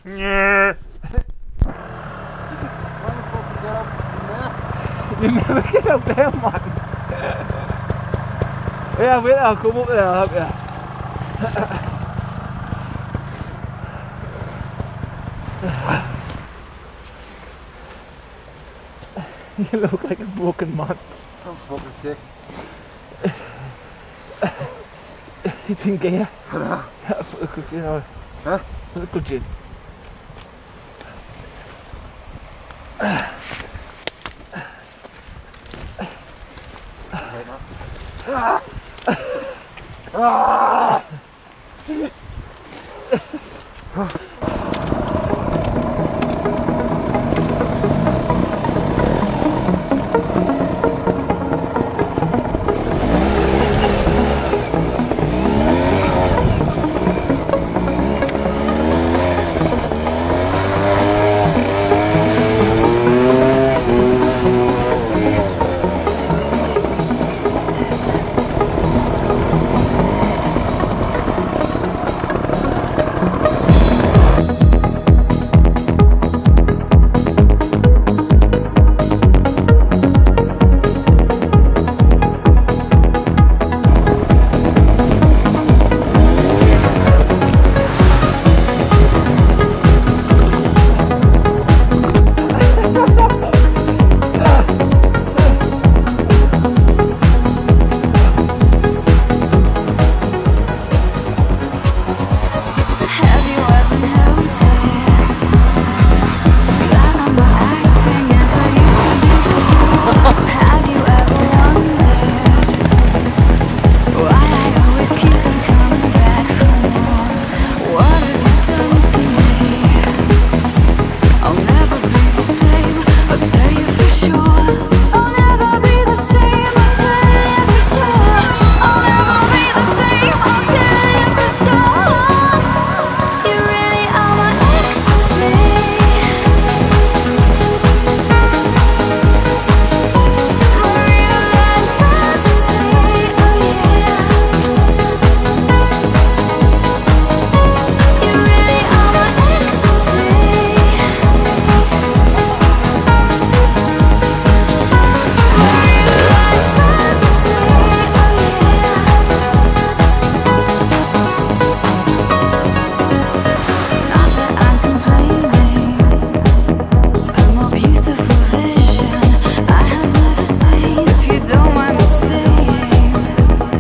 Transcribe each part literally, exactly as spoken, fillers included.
Yeah. You never get up there, man. Yeah, wait, I'll come up there, I'll help you. You look like a broken man. I'm fucking sick. It's in gear. Hello. Put the cushion on. Huh? Put the cushion. Ah! Ah!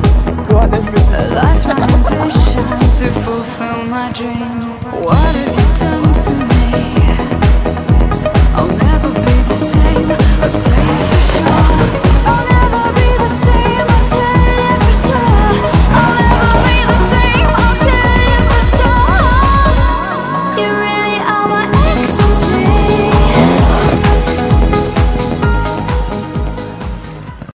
A lifelong ambition to fulfill my dream. What if you